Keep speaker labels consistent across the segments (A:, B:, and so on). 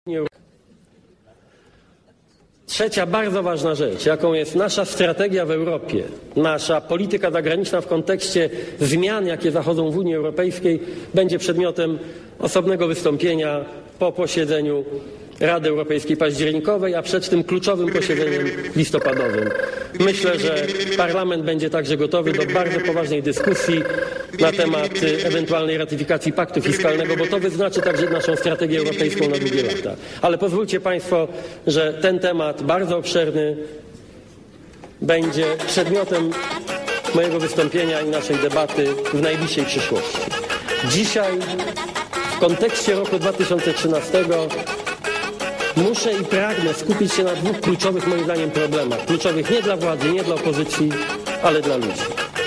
A: Trzecia bardzo ważna rzecz, jaką jest nasza strategia w Europie, nasza polityka zagraniczna w kontekście zmian, jakie zachodzą w Unii Europejskiej, będzie przedmiotem osobnego wystąpienia po posiedzeniu Rady Europejskiej październikowej, a przed tym kluczowym posiedzeniem listopadowym. Myślę, że Parlament będzie także gotowy do bardzo poważnej dyskusji na temat ewentualnej ratyfikacji paktu fiskalnego, bo to wyznaczy także naszą strategię europejską na długie lata. Ale pozwólcie Państwo, że ten temat bardzo obszerny będzie przedmiotem mojego wystąpienia i naszej debaty w najbliższej przyszłości. Dzisiaj w kontekście roku 2013 muszę i pragnę skupić się na dwóch kluczowych, moim zdaniem, problemach. Kluczowych nie dla władzy, nie dla opozycji, ale dla ludzi.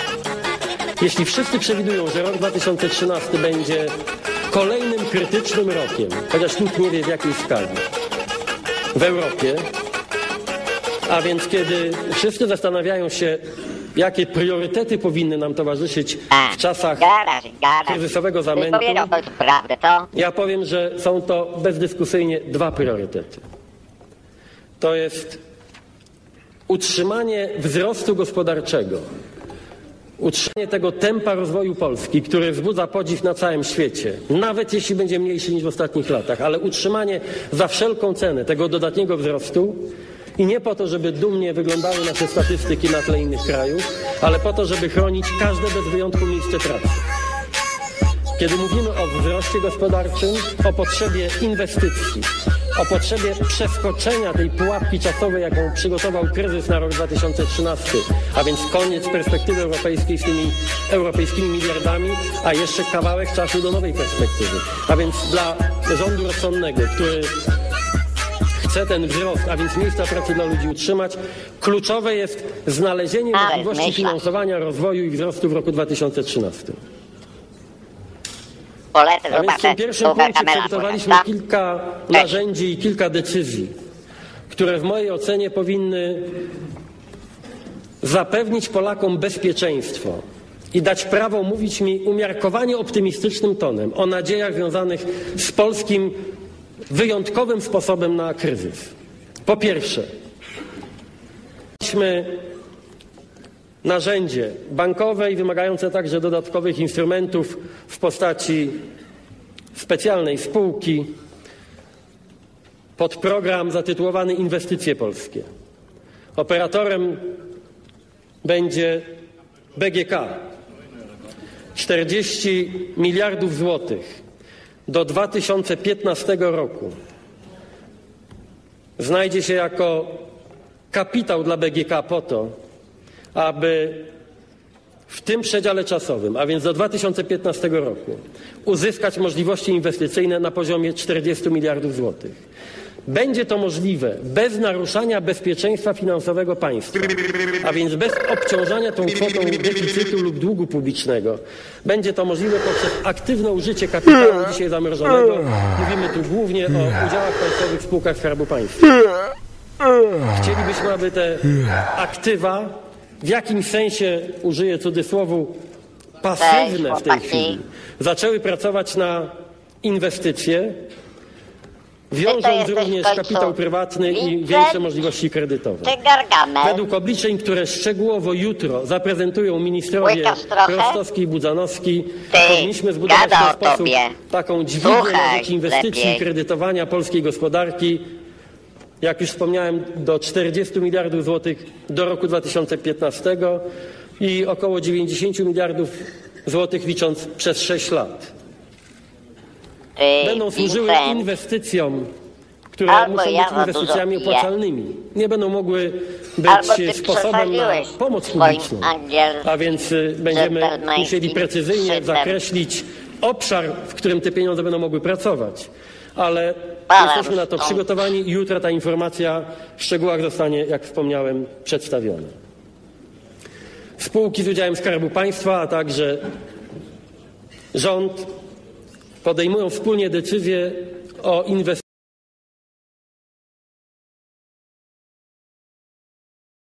A: Jeśli wszyscy przewidują, że rok 2013 będzie kolejnym krytycznym rokiem, chociaż nikt nie wie w jakiej skali, w Europie, a więc kiedy wszyscy zastanawiają się, jakie priorytety powinny nam towarzyszyć w czasach kryzysowego zamętu, ja powiem, że są to bezdyskusyjnie dwa priorytety. To jest utrzymanie wzrostu gospodarczego, utrzymanie tego tempa rozwoju Polski, który wzbudza podziw na całym świecie, nawet jeśli będzie mniejszy niż w ostatnich latach, ale utrzymanie za wszelką cenę tego dodatniego wzrostu. I nie po to, żeby dumnie wyglądały nasze statystyki na tle innych krajów, ale po to, żeby chronić każde bez wyjątku miejsce pracy. Kiedy mówimy o wzroście gospodarczym, o potrzebie inwestycji, o potrzebie przeskoczenia tej pułapki czasowej, jaką przygotował kryzys na rok 2013, a więc koniec perspektywy europejskiej z tymi europejskimi miliardami, a jeszcze kawałek czasu do nowej perspektywy. A więc dla rządu rozsądnego, który chce ten wzrost, a więc miejsca pracy dla ludzi utrzymać, kluczowe jest znalezienie możliwości finansowania rozwoju i wzrostu w roku 2013. A więc w tym pierwszym punkcie przygotowaliśmy kilka narzędzi i kilka decyzji, które w mojej ocenie powinny zapewnić Polakom bezpieczeństwo i dać prawo mówić mi umiarkowanie optymistycznym tonem o nadziejach związanych z polskim wyjątkowym sposobem na kryzys. Po pierwsze, mieliśmy narzędzie bankowe i wymagające także dodatkowych instrumentów w postaci specjalnej spółki pod program zatytułowany Inwestycje Polskie. Operatorem będzie BGK. 40 miliardów złotych do 2015 roku znajdzie się jako kapitał dla BGK po to, aby w tym przedziale czasowym, a więc do 2015 roku, uzyskać możliwości inwestycyjne na poziomie 40 miliardów złotych. Będzie to możliwe bez naruszania bezpieczeństwa finansowego państwa, a więc bez obciążania tą kwotą deficytu lub długu publicznego. Będzie to możliwe poprzez aktywne użycie kapitału dzisiaj zamrożonego. Mówimy tu głównie o udziałach państwowych w spółkach Skarbu Państwa. Chcielibyśmy, aby te aktywa w jakimś sensie, użyję cudzysłowu, pasywne w tej chwili, zaczęły pracować na inwestycje, wiążąc również kapitał prywatny i większe możliwości kredytowe. Według obliczeń, które szczegółowo jutro zaprezentują ministrowie Rostowski i Budzanowski, powinniśmy zbudować w ten sposób taką dźwignię na rzecz inwestycji i kredytowania polskiej gospodarki, jak już wspomniałem, do 40 miliardów złotych do roku 2015 i około 90 miliardów złotych licząc przez 6 lat. Będą służyły inwestycjom, które muszą być inwestycjami opłacalnymi. Nie będą mogły być sposobem na pomoc publiczną. A więc będziemy musieli precyzyjnie zakreślić obszar, w którym te pieniądze będą mogły pracować. Ale jesteśmy na to przygotowani i jutro ta informacja w szczegółach zostanie, jak wspomniałem, przedstawiona. Spółki z udziałem Skarbu Państwa, a także rząd podejmują wspólnie decyzje o inwestycjach